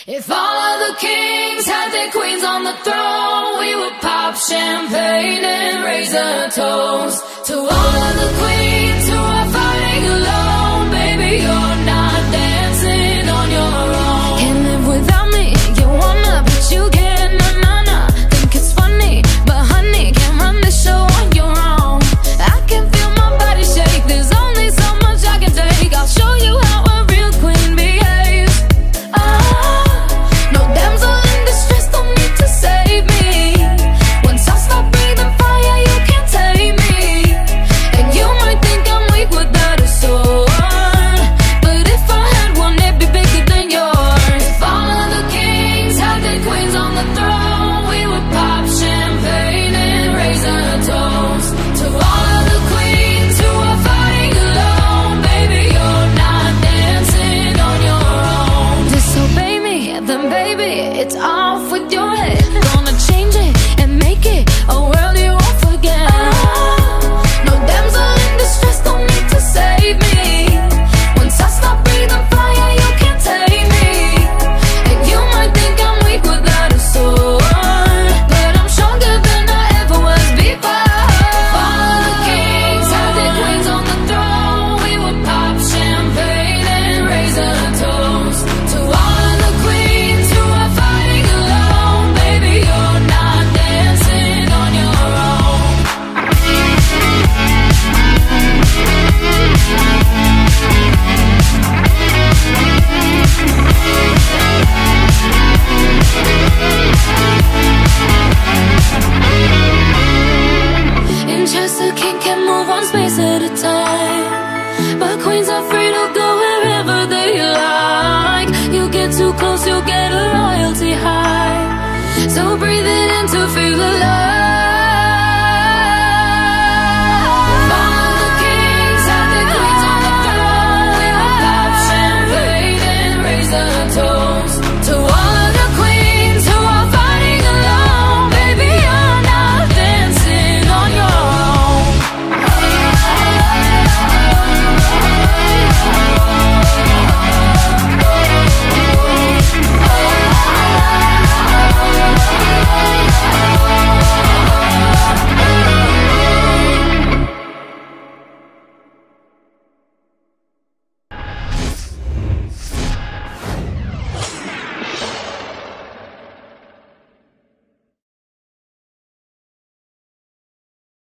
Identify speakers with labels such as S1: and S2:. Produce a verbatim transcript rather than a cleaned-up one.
S1: If all of the kings had their queens on the throne, we would pop champagne and raise a toast to all of the queens who are fighting alone. Baby, you're not dancing on your own. Can't live without me, you wanna, but you can't, nah, nah, nah. Think it's funny, but honey, can't run this show on your own. I can feel my body shake, there's only so much I can take. I'll show you how a real queen behaves. Ah, no damsel in distress, don't need to save me. Once I stop breathing fire, you can't tame me. And you might think I'm weak without a sword, but if I had one, it'd be bigger than yours. If all of the kings had their queens on the throne, we would pop champagne and raise a toast to all of the queens who are fighting alone. Baby, you're not dancing on your own. Disobey me, then baby, it's off with your head. Gonna change it and make it a world you won't forget. No damsel in distress, don't need to save me. Once I stop breathing fire, you can't tame me. And you might think I'm weak without a sword, but I'm stronger than I ever was before. If all of the kings had their queens on the throne, we would pop champagne and raise a toast to all of the queens who are fighting alone. Baby, you're not dancing on your own. In chess, a king can move one space at a time, but queens are free to go wherever they like. You get too close, you'll get a royalty high, so breathe it in to feel alive.